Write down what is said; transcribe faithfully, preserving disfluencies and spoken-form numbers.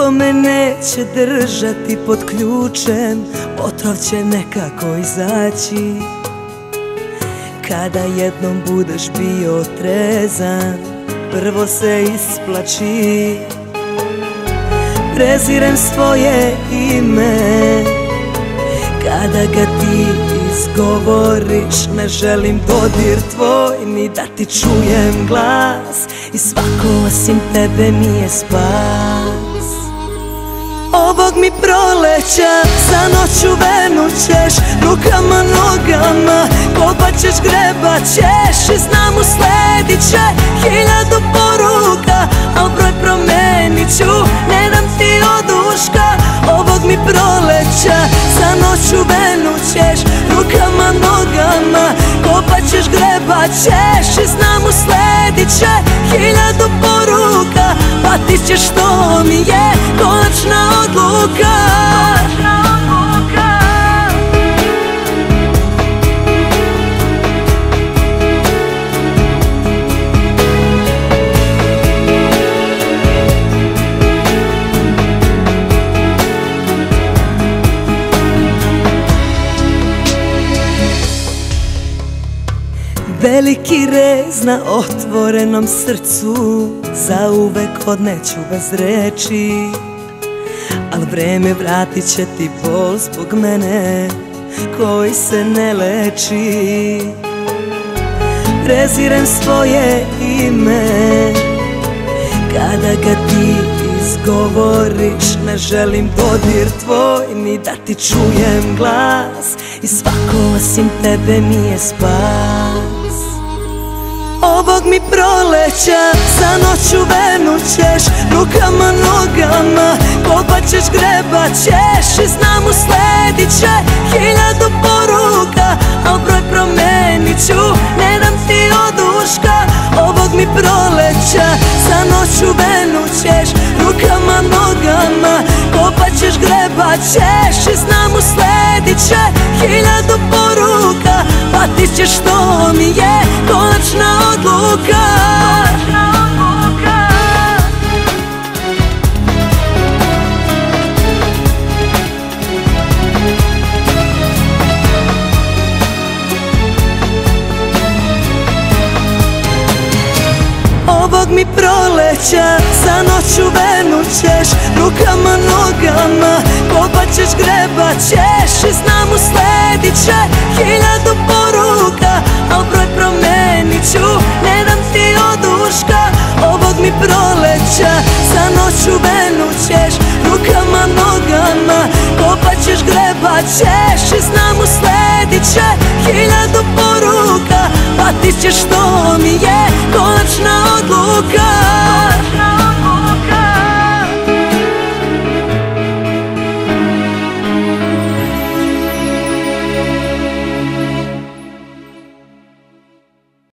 Niko me neće držati pod ključem, otrov će nekako izaći. Kada jednom budeš bio trezan, prvo se isplači. Prezirem svoje ime, kada ga ti izgovoriš. Ne želim dodir tvoj, ni da ti čujem glas. I svako osim tebe mi je spas. Ovog mi proleća za noću venućeš, rukama, nogama kopat ćeš, grebat ćeš. I znam usledit će hiljadu poruka, al broj promenit ću, ne dam ti oduška. Ovog mi proleća za noću venućeš, rukama, nogama kopat ćeš, grebat ćeš. I znam usledit će hiljadu poruka, patit ćeš, što mi je konačna odluka. Veliki rez na otvorenom srcu, zauvek odneću bez reči. Al vreme vratit će ti bol zbog mene koji se ne leči. Prezirem svoje ime, kada ga ti izgovoriš. Ne želim dodir tvoj, ni da ti čujem glas. I svako osim tebe mi je spas. Ovog mi proleća za noću venućeš, rukama, nogama kopat ćeš, grebat ćeš. I znam usledit će hiljadu poruka, al broj promenit ću, ne dam ti oduška. Ovog mi proleća za noću venućeš, rukama, nogama kopat ćeš, grebat ćeš. I znam usledit će hiljadu poruka, patit ćeš, što mi je konačna odluka. Ovog mi proleća za noću venućeš, rukama, nogama kopat ćeš, grebat ćeš. I znam usledit će